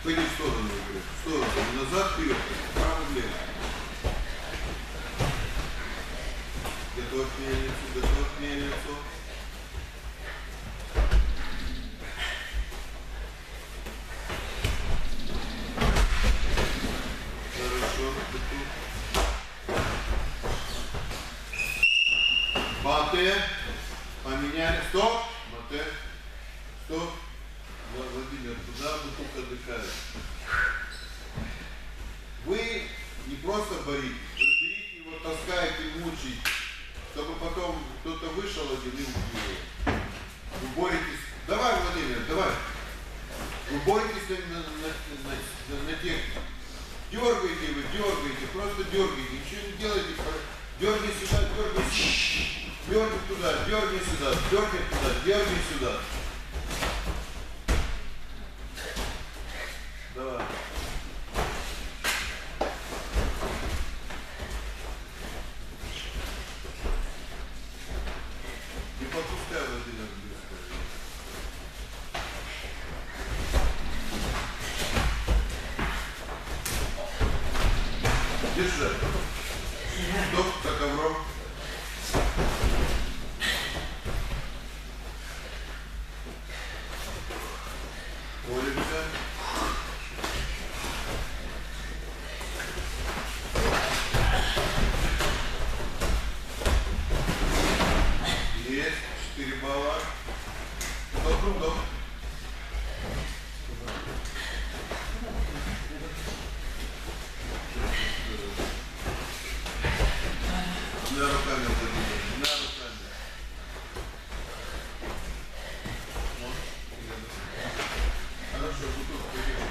Пойди в сторону, в сторону, назад, вперед, право, влево. Готовь мельницу, готовь мельницу. Хорошо, мате, поменяли, стоп, мате, стоп. Владимир, туда бутылка отдыхает. Вы не просто боритесь, вы берите его, таскаете, мучаете, чтобы потом кто-то вышел один и убил. Вы боретесь. Давай, Владимир, давай. Вы боретесь на технике. Дергаете вы, дергаете, просто дергаете, ничего не делаете. Дергай сюда, дергай сюда. Дергай туда, дергай сюда, дергай туда, дергай сюда. Давай. Не попускай, Владимир, близко. Держи. Стоп, за ковром. Молимся. Есть 4 балла. Стоп, стоп. На руками, на руками. Хорошо, бутылку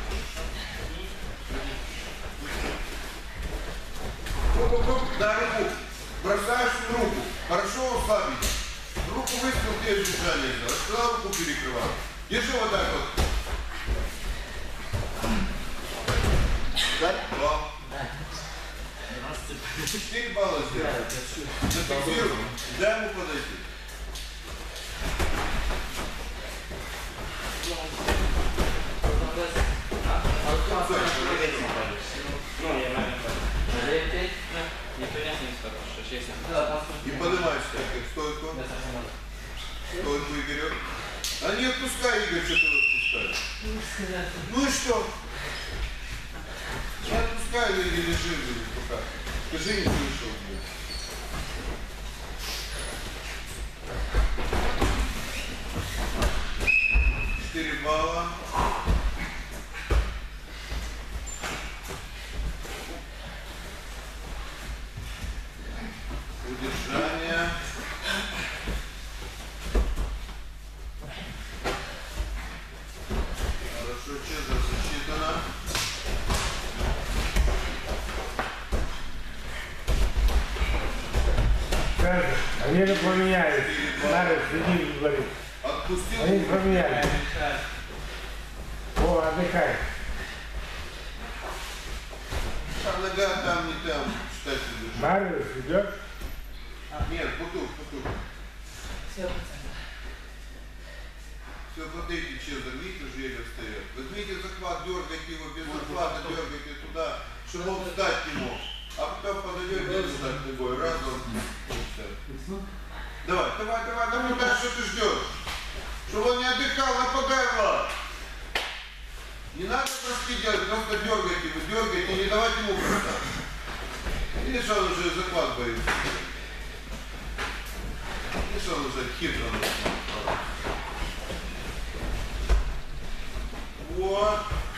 пойдем. На руку. Бросаешь в руку. Хорошо ослабить. Руку выставил, где движение сделать. Сюда руку перекрывал. Держи вот так вот. Да? 2. 4 балла сделал. Зафиксируй. Дай ему подойти. И поднимаешься, как стойку. Стойку и вперед. А не отпускай, Игорь, что ты отпускаешь. Ну и что? Не отпускай или лежи пока. Скажи, не слышал. 4 балла. Удержание. Хорошо, честно засчитано. Они же поменялись. Надо сидеть говорит. Отпустил. Они поменялись. О, отдыхай. А нога там, не там. Считайте, держи. Мариус, идешь? Нет, бутылку. Все, пацаны. Все, смотрите, Чезар, видите, уже еле встает. Возьмите захват, дергайте его без захвата, дергайте туда, чтобы он встать не мог. А потом подойдете и встать ногой. Раз, два, давай, ну дальше что ты ждешь? Чтобы он не отдыхал, нападай, Влад. Не надо броски делать, просто дергайте его, дергайте, не давайте ему бросать. Видишь, он уже захват боится. Видишь, он уже хитро. Вот.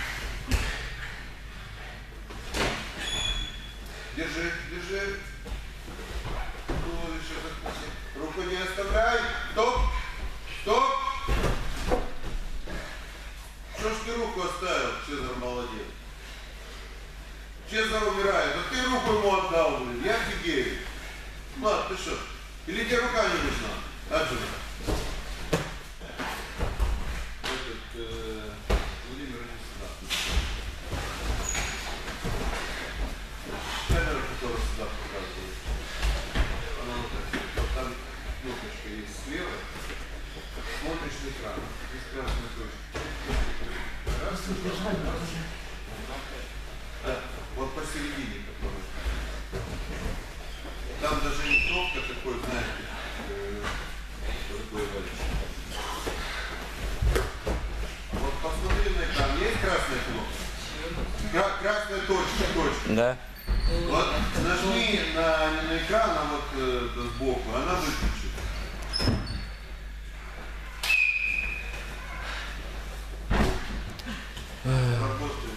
Держи. Руку не оставляй. Стоп. Что ж ты руку оставил? Чезар молодец. Чезар умирает. А ты руку ему отдал, блин. Я офигею. Влад, ты что? Или тебе рука не нужна? Аджина. Владимир, иди сюда. Камера, которая сюда показывает. Она вот так. Там кнопочка есть слева. Смотришь на экран. Здесь красная точка. Раз. Да, вот посередине который. Там даже не кнопка такой, знаете, такой валич. Вот посмотри на экран, есть красная кнопка? Красная точка. Да. Вот нажми на экран, а вот сбоку, она выключит. Работает.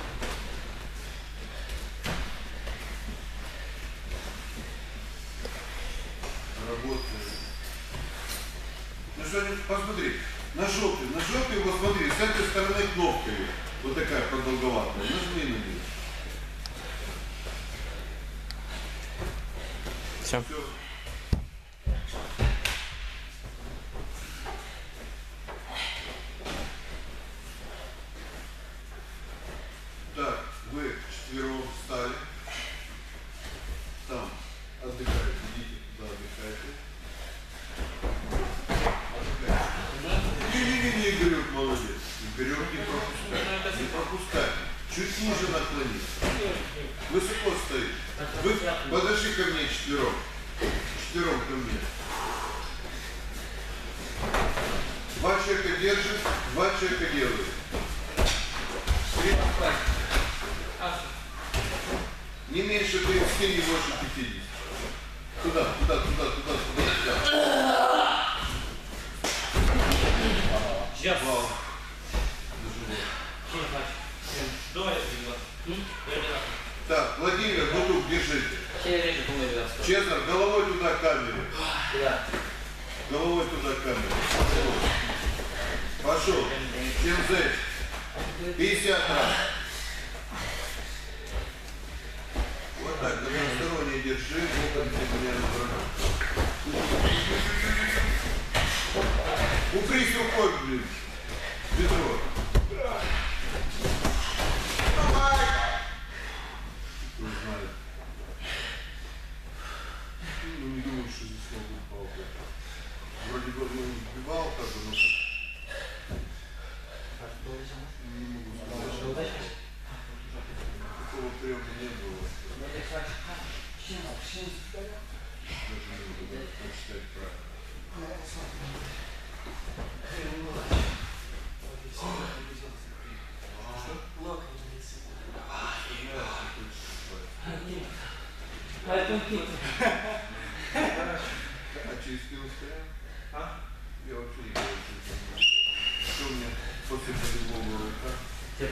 Работает. Ну что, посмотри, на жопе его смотри, с этой стороны кнопка ее, вот такая продолговатая, нажми на нее. Все. Все. Так, вы четвером встали. Там отдыхаете, идите туда, отдыхайте. Не, Игорек, молодец. Игорек, не пропускай. Чуть ниже наклонись. Высоко стоит. Вы подошли ко мне четвером. Четвером ко мне. Два человека держит, два человека делают. Не меньше 30, не больше 50. Туда. Сейчас. Вау. Так, Владимир, бутук держите. Честно, головой туда к камере. Головой туда к камере. Пошел. Чемзей. 50 раз. Вот так, односторонне держи. Упрись рукой, блин. Бедро. Давай! Кто знает. Ну, не думаю, что здесь могу палку. Вроде бы, сбивал как бы, но... Не могу сказать. Такого приема не было. Даже не буду прочитать правильно. А через спину стоял? Я вообще не говорю, что у меня после по-любому рука.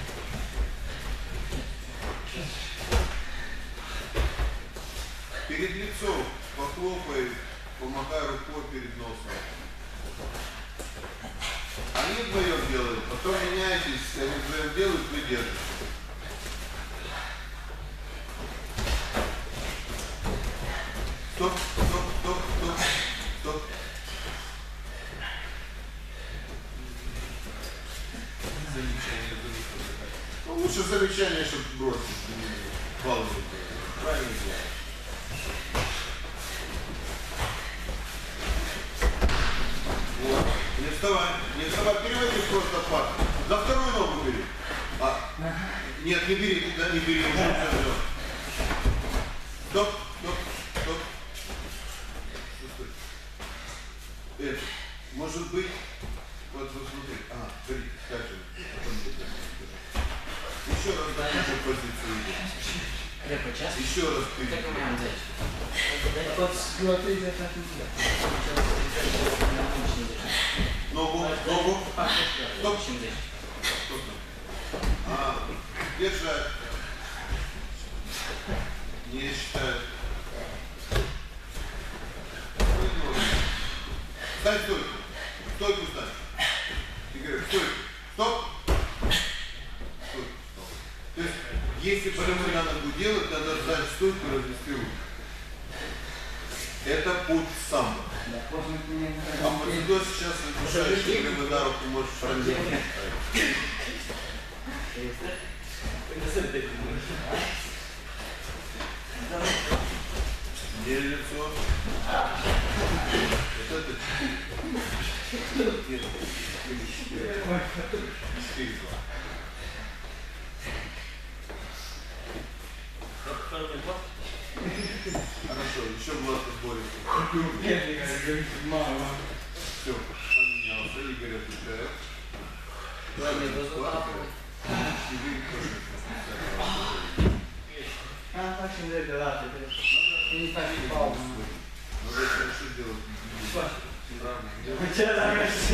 Перед лицом похлопай, помахай рукой перед носом. Они вдвоем делают, потом меняйтесь, они вдвоем делают, вы держите. Стоп. Замечание. Ну, лучше замечание, чтобы бросить. Правильно делать. Вот. Не вставай, переводи просто пар. За вторую ногу бери. Нет, не бери, да, не бери, уже все. Стоп. Это, может быть, вот смотри, смотри, скажем, потом еще раз на ту же позицию идем. Еще раз Ногу. Стоп. Держать. Не считать. Стань стойку. Стойку стань. Игорь, стойку. Стоп. Стойку. То есть, если прямо на ногу делать, надо сдать стойку и развести руки. Это путь самбо. А вот сюда сейчас разрушаешь, прямо на руку можешь пронзить. Где лицо? Вот это. Нет. 4-2. Влад отборется. Все, поменялся. Игорь отвечает. Ладно, до завтра. И вы тоже. Facem regalate. Не так и пауза. Но это хорошо делать. Правильно. Ce la mersi?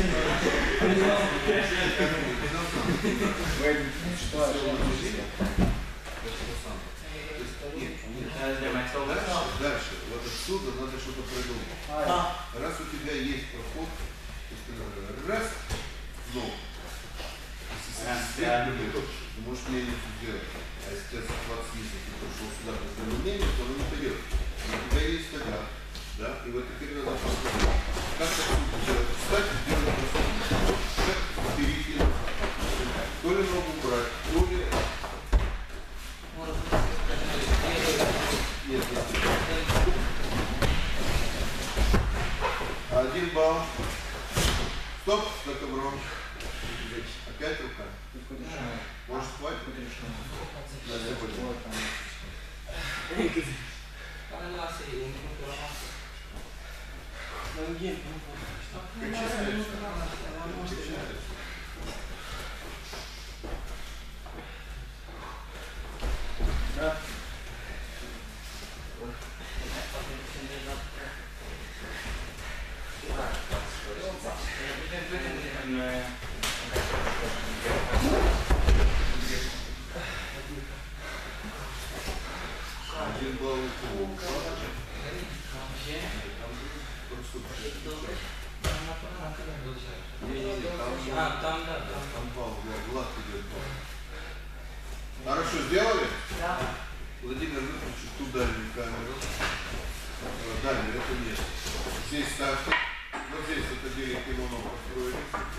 Дальше. Вот отсюда надо что-то придумать. Раз у тебя есть проход, то есть ты раз, ну, ты можешь мельницу сделать. А если тебя захват снизу, ты пришел сюда по своему мнению, то он не пойдет. У тебя есть тогда, да, и вот теперь надо посмотреть. Как отсюда сделать? Встать и сделать проход. Как перейти? То ли ногу брать, то ли... Нет, нет. 1 балл. Стоп, на ковром. Опять рука. Может, хватит? Да, я понял. Один балл. Там балл, Влад идет балл. Хорошо, сделали? Da. Владимир, выключи ту дальнюю камеру. Дальнюю, это нет. Здесь ставьте. Вот здесь это деле кимоно построили.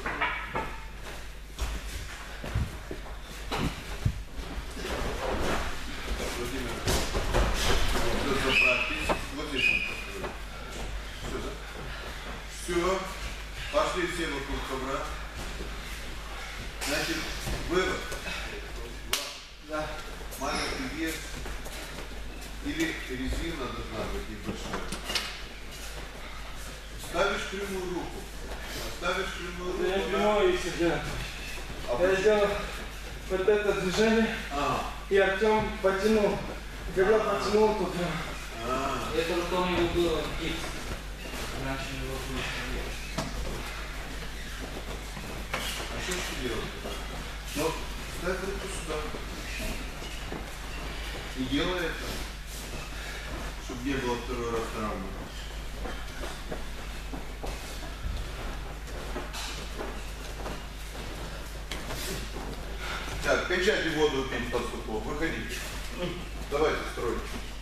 Владимир, вот заправьтесь. Вот здесь он построили. Все, да? Все. Пошли все вокруг ковра. Значит, вывод. Da. Маленький вес. Или резина должна быть небольшая. Ставишь прямую руку. Ставишь прямую руку. Я да? прямой и сидел. А Я сделал вот это движение, и Артем потянул. Когда потянул, то прям. Это что у него было гипс. Раньше у него было. А что делать? Ну, ставь руку сюда. И делай это, чтобы не было второй раз травмы. Так, кончайте воду пить под стуклом. Выходите. Давайте строить.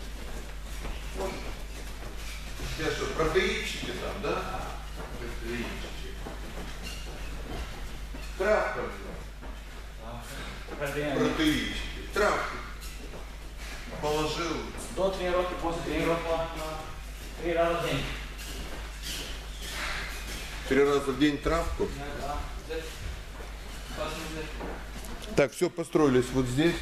Сейчас что, протеинчики там, да? Протеинчики. Травка. Протеинчики. Травка. Положил. До тренировки, после тренировки. 3 раза в день. 3 раза в день травку. Да. Так, все построились вот здесь.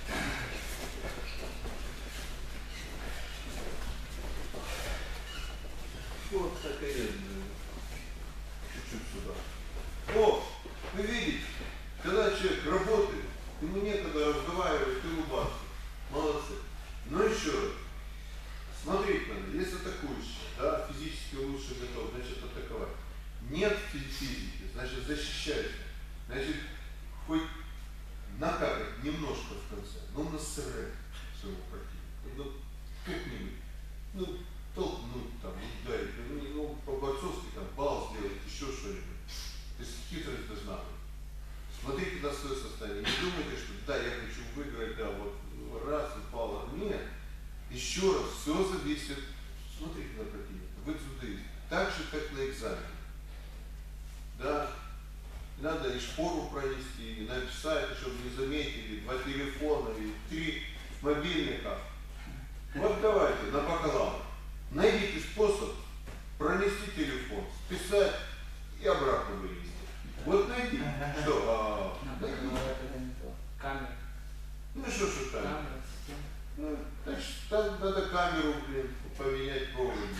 Вот такая. Чуть-чуть сюда. О, вы видите, когда человек работает, ему некогда разговаривать и улыбаться. Молодцы. Но еще раз. Смотреть надо, если атакуешь, да, физически лучше готов, значит атаковать. Нет физики, значит защищайся. Значит, хоть накакать немножко в конце, но насрать своего противника. Ну, как-нибудь, ну, толкнуть там, ударить, ну, по-борцовски там, бал сделать, еще что-нибудь. То есть хитрость должна быть. Смотрите на свое состояние. Не думайте, что да, я хочу выиграть, да, вот раз упало. Нет. Еще раз, все зависит. Смотрите на противника. Вы дзюдоист. Так же, как на экзамене. Да. Надо и шпору пронести, и написать, чтобы не заметили, 2 телефона и 3 мобильника. Вот давайте, на бакалавр. Найдите способ пронести телефон, списать и обратно вывести. Вот найди. Что? Камера. Ну что там? Ну, значит, там надо камеру, блин, поменять провод.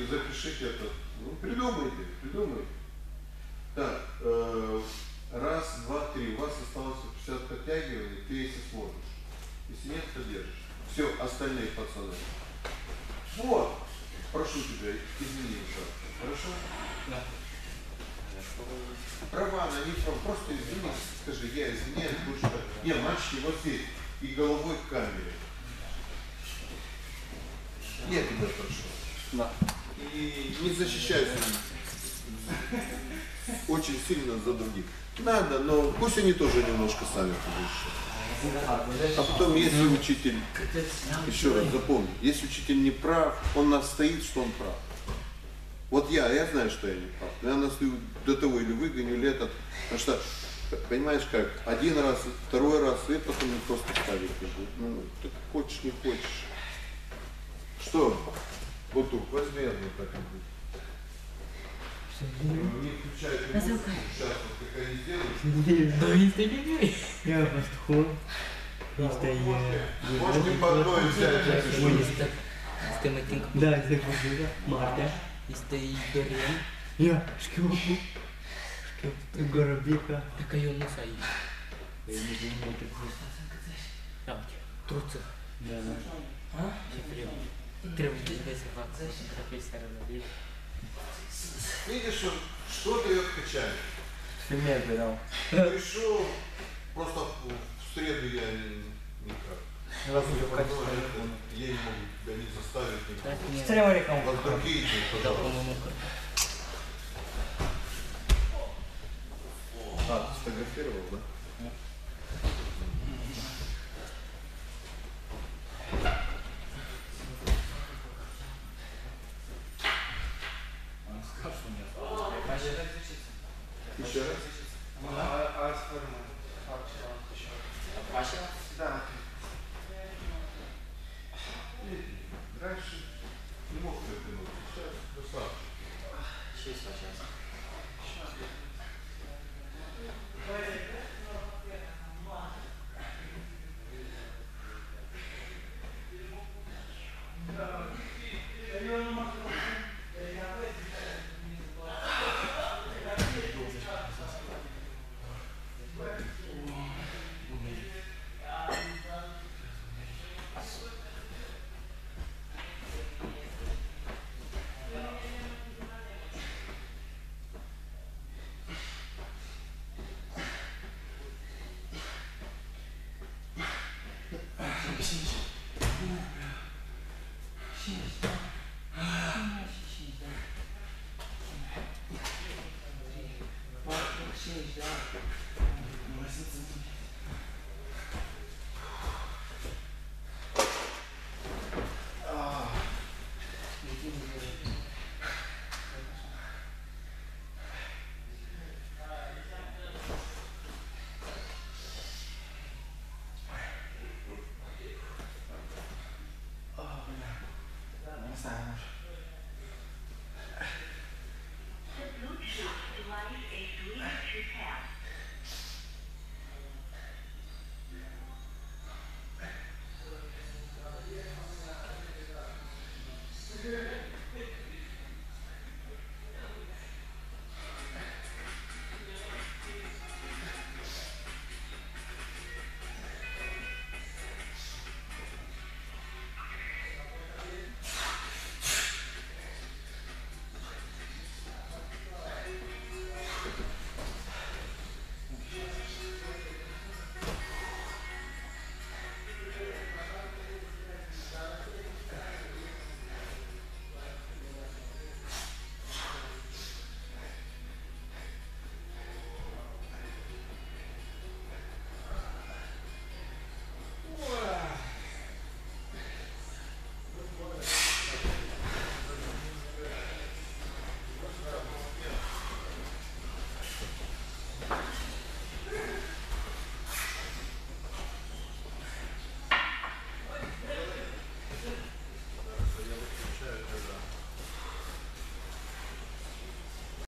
запишите это. Ну, придумайте. Так, раз, два, три. У вас осталось 50 подтягиваний, ты если сможешь. Если нет, то держишь. Все, остальные пацаны. Вот. Прошу тебя, извини, пожалуйста. Хорошо? Да. Права на них, просто извини, скажи, я извиняюсь, больше так. Не, мальчики, вот здесь. И головой к камере. Я тебя прошу. Да. И не защищайся очень сильно за других. Надо, но пусть они тоже немножко сами получат. А потом, если учитель, еще раз запомни, если учитель не прав, он настоит, что он прав. Вот я знаю, что я не прав. Я настаю до того или выгоню, или этот. Потому что, понимаешь как, один раз, второй раз, и потом не просто ставить не будет. Ну, ты хочешь, не хочешь. Что? Бутук, возьми одну так и будет. Не включайте музыку, сейчас вот как они сделают. Да, если я подход. Можете по одной взять, если что. Да, если будет, Марта. Dorian. Я, шкипу. Горобика. Kayo mo sa iyo. Truță. Да. Сифрил. Trebuie să fac profesorul la bil. Видишь, что дает качание? Фимер берем. Пришел, просто в среду я никак. Раз уже в Я качестве. не могу тебя не заставить никак. Так не Стрема реком. Вот другие дни, dau пожалуйста. cu mămâncă. А, ты сфотографировал, да? Еще раз? Azi formă. Fac ceva ușor. Așa? Da. Раньше не мог притянуть, сейчас достаточно. Ce să faci asta?